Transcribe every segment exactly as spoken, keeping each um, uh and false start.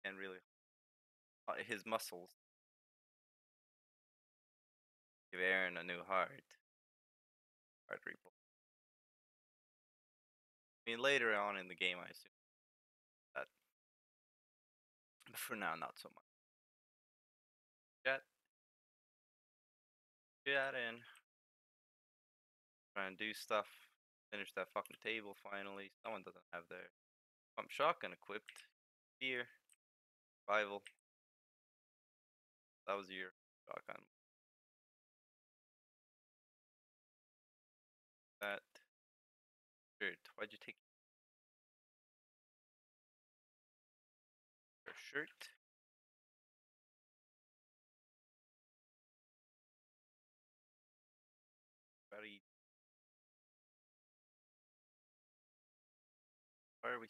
and really uh, his muscles give Aaron a new heart. Heart repo. I mean, later on in the game, I assume that, but for now, not so much. Chat, chat in. Try and do stuff. Finish that fucking table finally. Someone doesn't have their pump shotgun equipped. Here, survival. That was your shotgun. That shirt. Why'd you take your shirt? Buddy, why are we?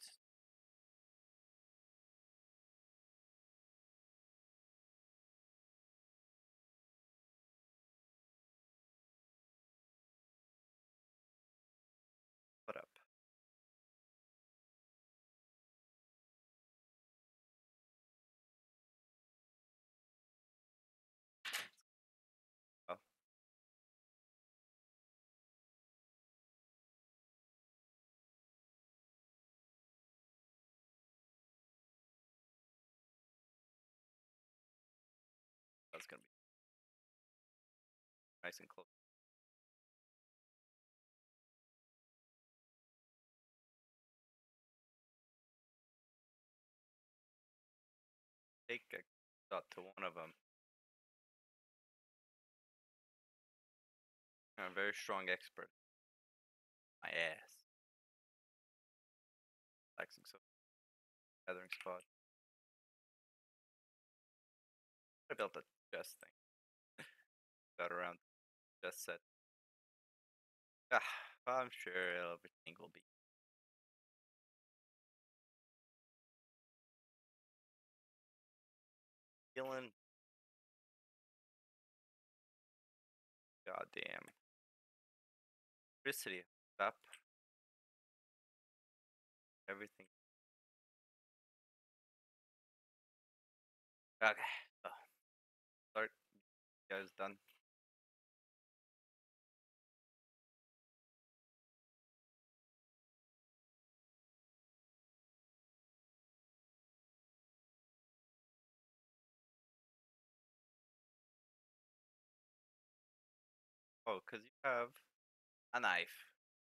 Put up? Oh, that's gonna be nice and close. Take a shot to one of them. I'm a very strong expert. My ass. Relaxing so. Gathering spot. I built a chest thing. Got around just set. Ah, I'm sure everything will be. Feeling. Goddamn. Electricity. Up. Everything. Okay. So, start. You guys done? Oh, because you have a knife.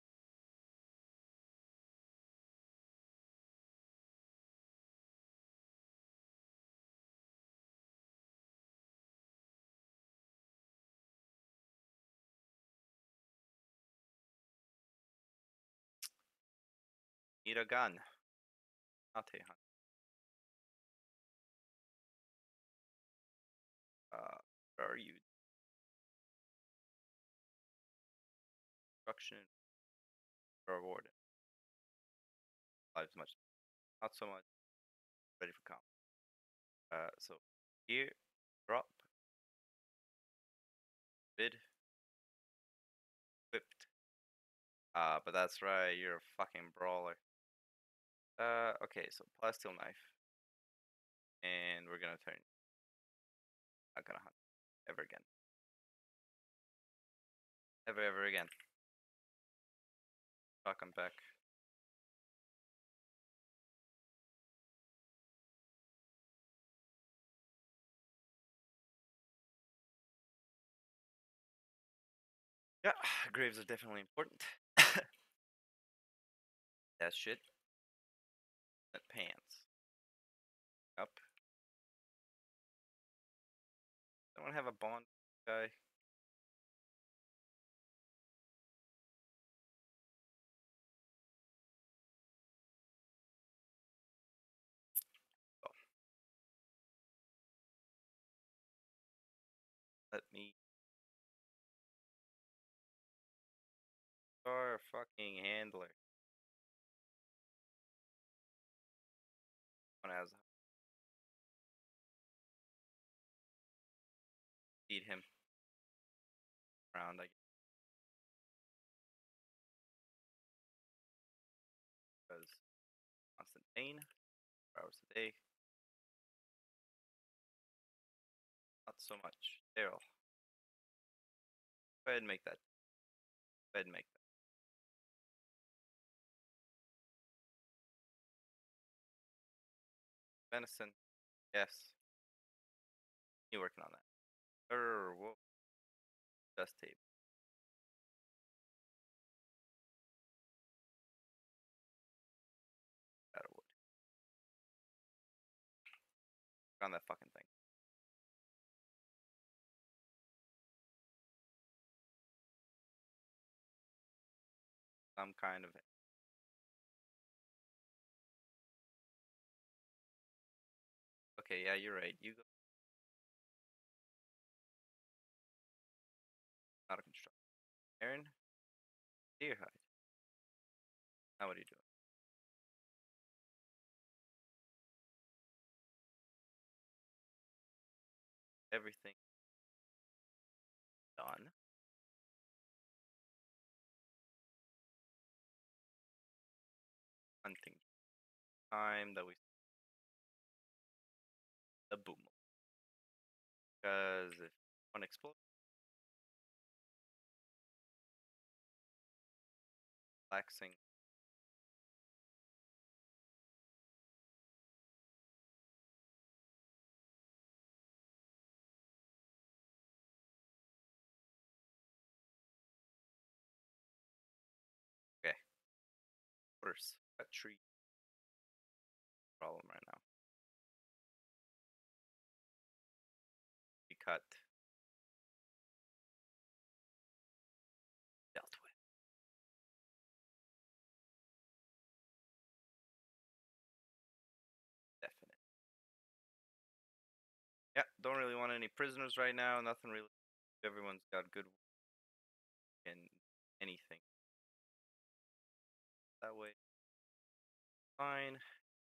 Need a gun. Not a hunt. Uh, where are you? Destruction. Reward. Lives much. Not so much. Ready for comp. Uh, so here, drop, bid, whipped. Uh, but that's right, you're a fucking brawler. Uh, okay, so plasteel knife, and we're gonna turn. Not gonna hunt ever again. Ever, ever again. Shotgun back. Yeah, graves are definitely important. That shit. That pants. Up. Someone have a bond guy. Oh, let me. Our fucking handler. One has. Feed him around, I guess. Because constant pain. Four hours a day. so much. Daryl, go ahead and make that. Go ahead and make that. Venison. Yes. You working on that? Er, whoa. Dust tape. Out of wood. On that fucking thing. Some kind of. Okay, yeah, you're right. You go. Not a construction. Aaron, deer hide. Now what are you doing? Everything done. Hunting time that we the boom. Because if one explodes, relaxing. Okay. Worse. Cut tree. Problem right now. We cut. Dealt with. Definite. Yeah, don't really want any prisoners right now. Nothing really. Everyone's got good in anything. That way. Fine.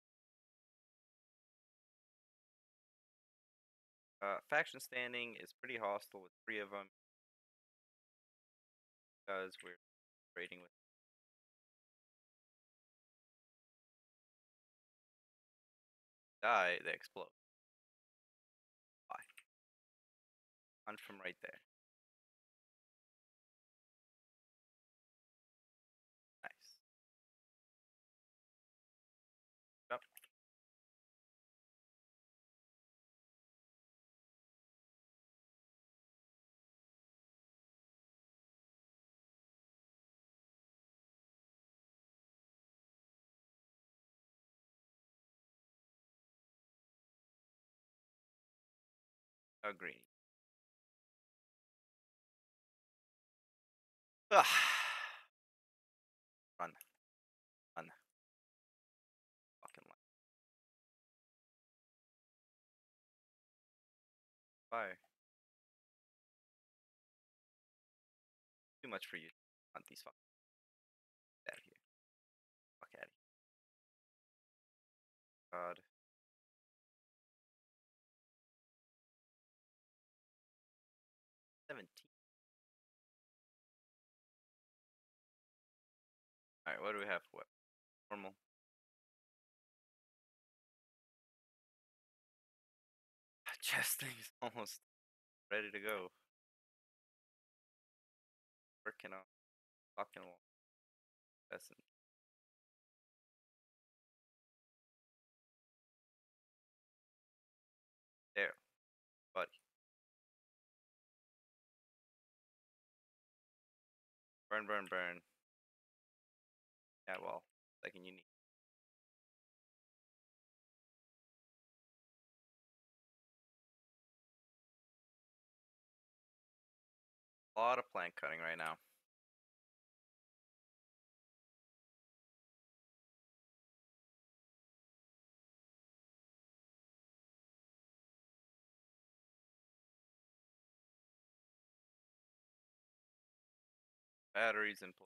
Uh, faction standing is pretty hostile with three of them because we're trading with. Die, they explode. Why? Punch from right there. Nice. Yep. Agree. Ugh. Run. Run. Fucking run. Fire. Too much for you. Hunt these fuck out of here. Fuck out of here. God. seventeen. Alright, what do we have? What? Normal. Chest thing's almost ready to go. Working on fucking wall. Pheasant. There. Buddy. Burn, burn, burn. Yeah, well, second you need. A lot of plant cutting right now. Batteries and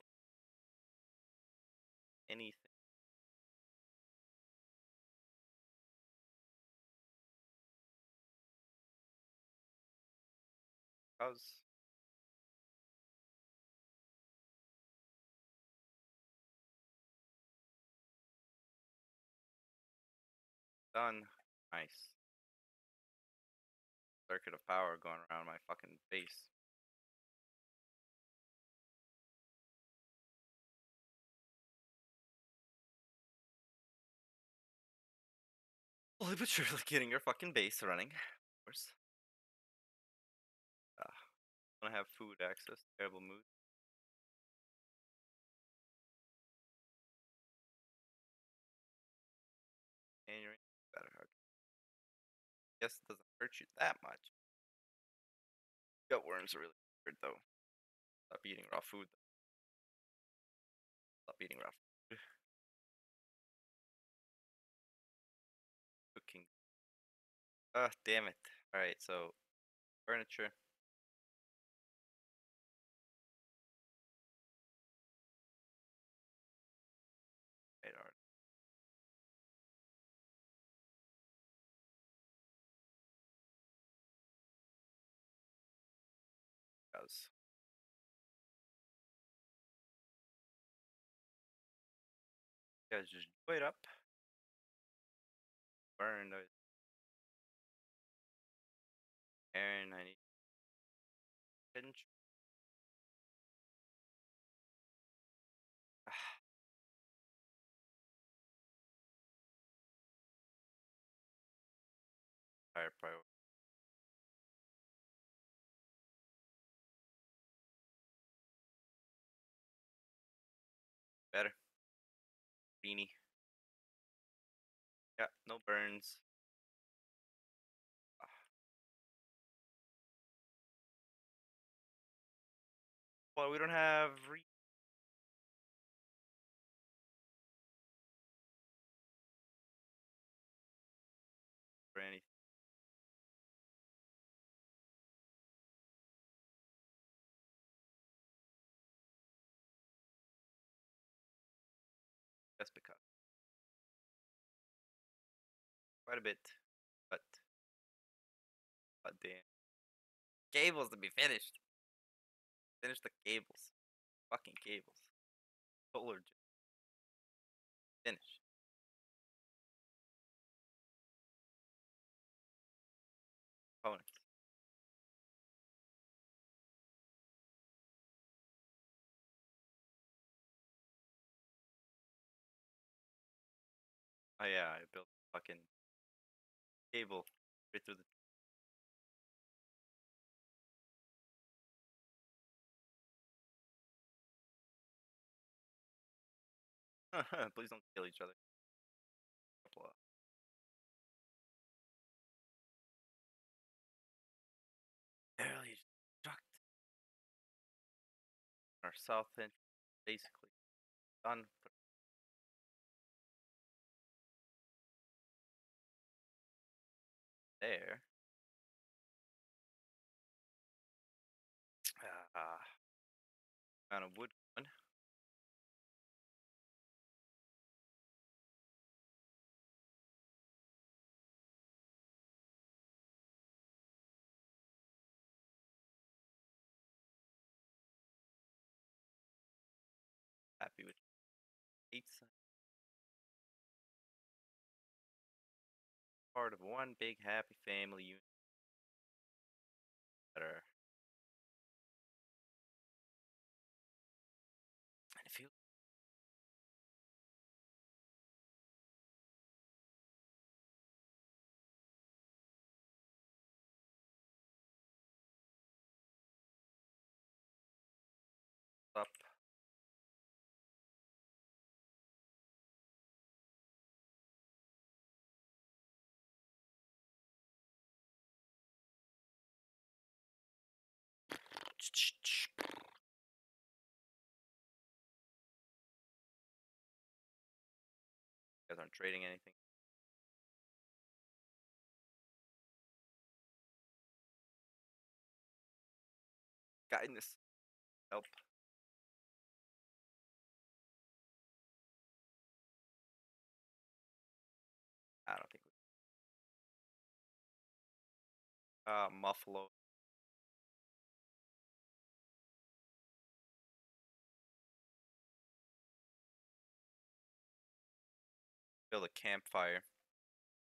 anything. How's done? Nice. circuit of power going around my fucking base. Slowly but surely getting your fucking base running, of course. Uh, don't have food access. Terrible mood. And you're better. Okay. Guess it doesn't hurt you that much. Gut worms are really weird though. Stop eating raw food. Stop eating raw food. Cooking. Ah, damn it. Alright, so furniture. Right, art. Guys. Guys, just wait up. Burn those. Aaron, I need pinch. Higher priority. Better. Beanie. Yeah, no burns. Ah, well, we don't have re for anything. That's because quite a bit. But but damn. Cables to be finished. Finish the cables. Fucking cables. Solar just finish. Components. Oh yeah, I built fucking cable right through the please don't kill each other. Couple of barely struck our south end basically done. Put there. Uh, amount of wood going. Happy with eight. Part of one big happy family unit that are and if you up you guys aren't trading anything. Guidance. Help. I don't think we uh Muffalo. Build a campfire.